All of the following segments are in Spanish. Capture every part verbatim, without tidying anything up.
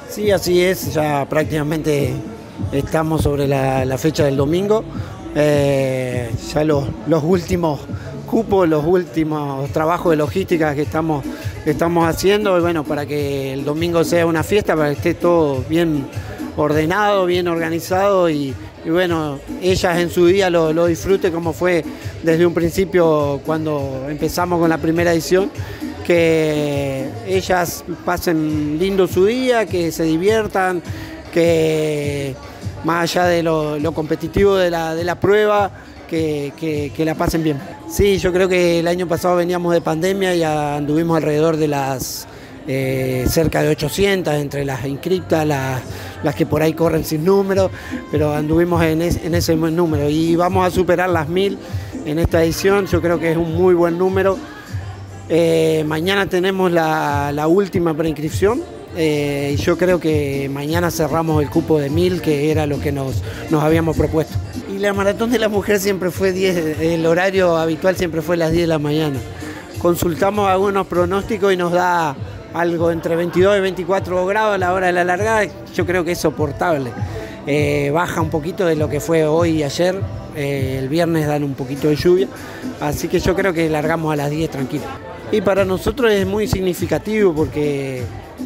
Sí, así es, ya prácticamente estamos sobre la, la fecha del domingo. Eh, ya los, los últimos cupos, los últimos trabajos de logística que estamos, que estamos haciendo, y bueno, para que el domingo sea una fiesta, para que esté todo bien ordenado, bien organizado y, y bueno, ellas en su día lo, lo disfruten como fue desde un principio cuando empezamos con la primera edición, que ellas pasen lindo su día, que se diviertan, que más allá de lo, lo competitivo de la, de la prueba, que, que, que la pasen bien. Sí, yo creo que el año pasado veníamos de pandemia y anduvimos alrededor de las eh, cerca de ochocientas, entre las inscriptas, las, las que por ahí corren sin número, pero anduvimos en, es, en ese buen número y vamos a superar las mil en esta edición. Yo creo que es un muy buen número. Eh, mañana tenemos la, la última preinscripción eh, y yo creo que mañana cerramos el cupo de mil, que era lo que nos, nos habíamos propuesto. Y la maratón de la mujer siempre fue diez, el horario habitual siempre fue las diez de la mañana. Consultamos algunos pronósticos y nos da algo entre veintidós y veinticuatro grados a la hora de la largada. Yo creo que es soportable. Eh, baja un poquito de lo que fue hoy y ayer. Eh, el viernes dan un poquito de lluvia, así que yo creo que largamos a las diez tranquilo. Y para nosotros es muy significativo porque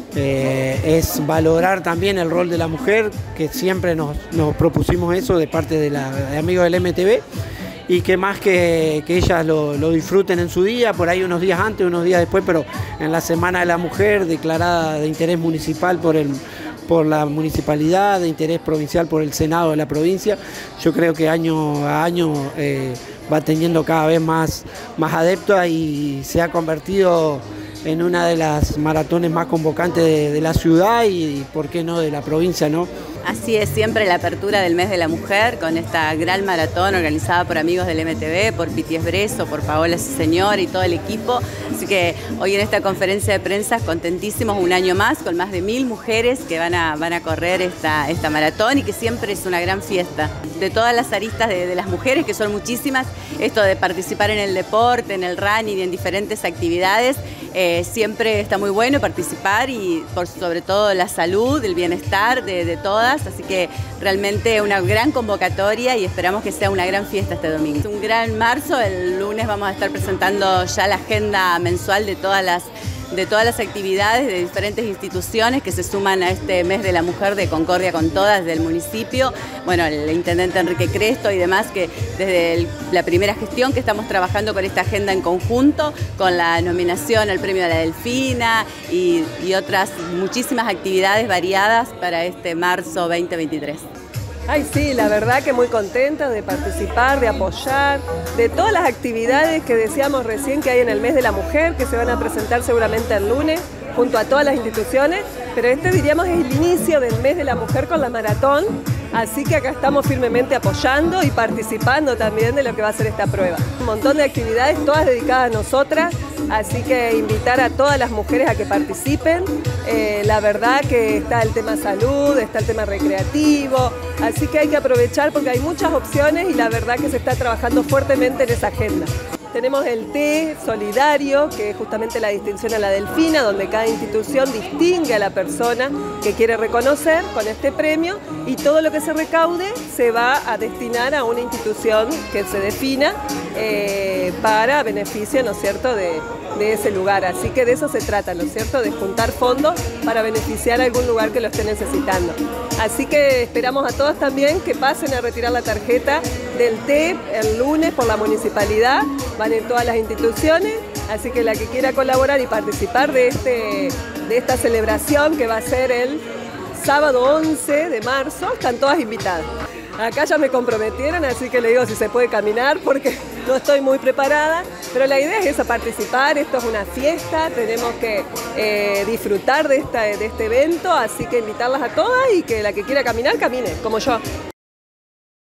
eh, es valorar también el rol de la mujer, que siempre nos, nos propusimos eso de parte de, la, de amigos del M T V, y que más que, que ellas lo, lo disfruten en su día, por ahí unos días antes, unos días después, pero en la Semana de la Mujer, declarada de interés municipal por el por la municipalidad, de interés provincial por el Senado de la provincia, yo creo que año a año eh, va teniendo cada vez más, más adeptos y se ha convertido en una de las maratones más convocantes de, de la ciudad y, por qué no, de la provincia, ¿no? Así es, siempre la apertura del mes de la mujer con esta gran maratón organizada por amigos del M T V, por Piti Esbreso, por Paola Señor y todo el equipo. Así que hoy en esta conferencia de prensa contentísimos, un año más, con más de mil mujeres que van a, van a correr esta, esta maratón y que siempre es una gran fiesta. De todas las aristas de, de las mujeres, que son muchísimas, esto de participar en el deporte, en el running y en diferentes actividades, eh, siempre está muy bueno participar y por sobre todo la salud, el bienestar de, de todas. Así que realmente una gran convocatoria y esperamos que sea una gran fiesta este domingo. Es un gran marzo, el lunes vamos a estar presentando ya la agenda mensual de todas las, de todas las actividades de diferentes instituciones que se suman a este mes de la mujer de Concordia con Todas del municipio. Bueno, el intendente Enrique Cresto y demás, que desde el, la primera gestión que estamos trabajando con esta agenda en conjunto, con la nominación al premio de la Delfina y, y otras muchísimas actividades variadas para este marzo veinte veintitrés. Ay, sí, la verdad que muy contenta de participar, de apoyar, de todas las actividades que decíamos recién que hay en el mes de la mujer, que se van a presentar seguramente el lunes, junto a todas las instituciones, pero este diríamos es el inicio del mes de la mujer con la maratón, así que acá estamos firmemente apoyando y participando también de lo que va a ser esta prueba. Un montón de actividades, todas dedicadas a nosotras, así que invitar a todas las mujeres a que participen. Eh, la verdad que está el tema salud, está el tema recreativo, así que hay que aprovechar porque hay muchas opciones y la verdad que se está trabajando fuertemente en esa agenda. Tenemos el té solidario, que es justamente la distinción a la Delfina, donde cada institución distingue a la persona que quiere reconocer con este premio y todo lo que se recaude se va a destinar a una institución que se defina eh, para beneficio, ¿no es cierto?, de, de ese lugar. Así que de eso se trata, ¿no es cierto?, de juntar fondos para beneficiar a algún lugar que lo esté necesitando. Así que esperamos a todos también que pasen a retirar la tarjeta del té el lunes por la municipalidad. Van en todas las instituciones, así que la que quiera colaborar y participar de, este, de esta celebración que va a ser el sábado once de marzo, están todas invitadas. Acá ya me comprometieron, así que le digo si se puede caminar porque no estoy muy preparada, pero la idea es esa, participar, esto es una fiesta, tenemos que eh, disfrutar de, esta, de este evento, así que invitarlas a todas y que la que quiera caminar, camine, como yo.